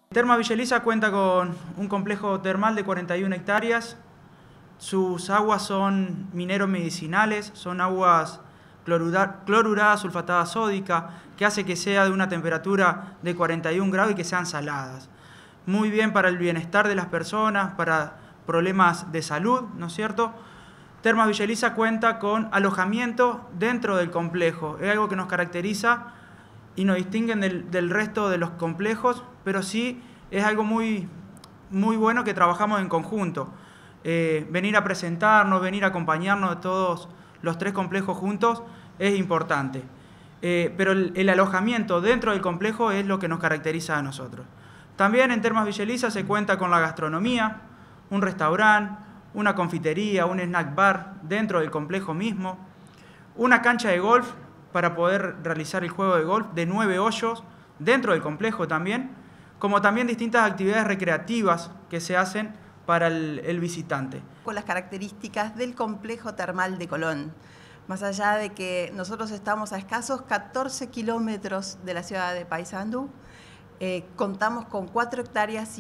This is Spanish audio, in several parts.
Termas Villa Elisa cuenta con un complejo termal de 41 hectáreas. Sus aguas son mineros medicinales, son aguas cloruradas, sulfatada sódica, que hace que sea de una temperatura de 41 grados y que sean saladas. Muy bien para el bienestar de las personas, para problemas de salud, ¿no es cierto? Termas Villa Elisa cuenta con alojamiento dentro del complejo. Es algo que nos caracteriza y nos distinguen del resto de los complejos, pero sí es algo muy bueno que trabajamos en conjunto. Venir a presentarnos, venir a acompañarnos de todos los tres complejos juntos es importante. Pero el alojamiento dentro del complejo es lo que nos caracteriza a nosotros. También en Termas Villa Elisa se cuenta con la gastronomía, un restaurante, una confitería, un snack bar dentro del complejo mismo, una cancha de golf para poder realizar el juego de golf de 9 hoyos dentro del complejo también, como también distintas actividades recreativas que se hacen para el visitante. Con las características del complejo termal de Colón, más allá de que nosotros estamos a escasos 14 kilómetros de la ciudad de Paysandú, contamos con 4,5 hectáreas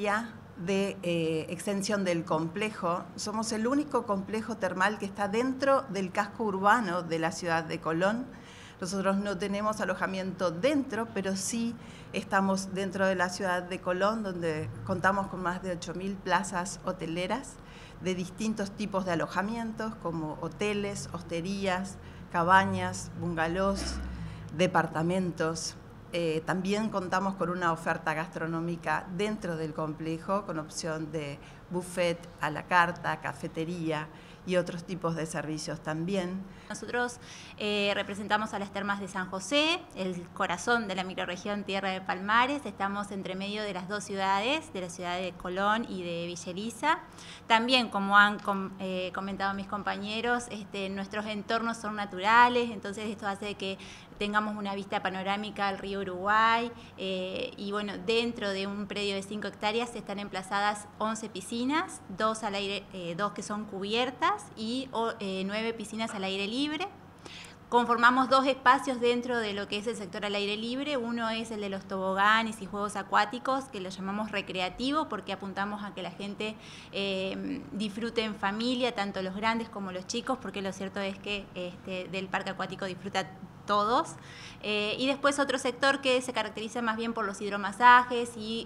de extensión del complejo. Somos el único complejo termal que está dentro del casco urbano de la ciudad de Colón. Nosotros no tenemos alojamiento dentro, pero sí estamos dentro de la ciudad de Colón, donde contamos con más de 8.000 plazas hoteleras de distintos tipos de alojamientos, como hoteles, hosterías, cabañas, bungalows, departamentos. También contamos con una oferta gastronómica dentro del complejo, con opción de buffet a la carta, cafetería y otros tipos de servicios también. Nosotros representamos a las Termas de San José, el corazón de la microrregión Tierra de Palmares. Estamos entre medio de las dos ciudades, de la ciudad de Colón y de Villa Elisa. También, como han comentado mis compañeros, nuestros entornos son naturales, entonces esto hace que tengamos una vista panorámica al río Uruguay y bueno, dentro de un predio de 5 hectáreas están emplazadas 11 piscinas, 2 que son cubiertas y 9 piscinas al aire libre. Conformamos 2 espacios dentro de lo que es el sector al aire libre. Uno es el de los toboganes y juegos acuáticos, que lo llamamos recreativo, porque apuntamos a que la gente disfrute en familia, tanto los grandes como los chicos, porque lo cierto es que del parque acuático disfruta todos. Y después otro sector que se caracteriza más bien por los hidromasajes y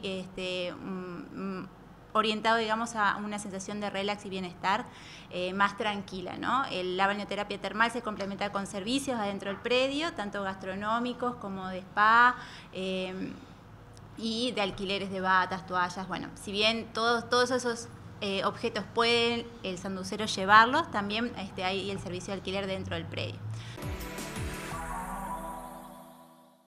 orientado, digamos, a una sensación de relax y bienestar más tranquila, ¿no? La balneoterapia termal se complementa con servicios adentro del predio, tanto gastronómicos como de spa y de alquileres de batas, toallas. Bueno, si bien todos esos objetos pueden el sanducero llevarlos, también hay el servicio de alquiler dentro del predio.